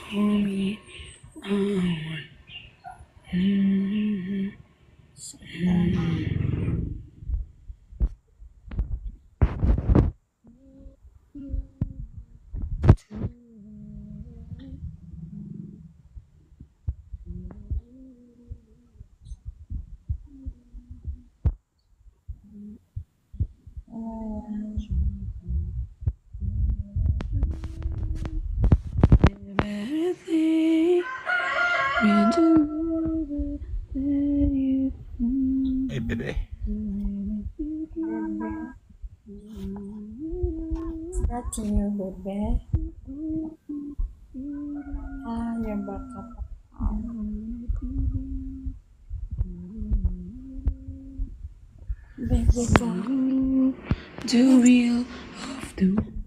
Homie, everything meant to you. Hey, baby. Nothing you bebe. Yang bakat. Bebe kok. The wheel of the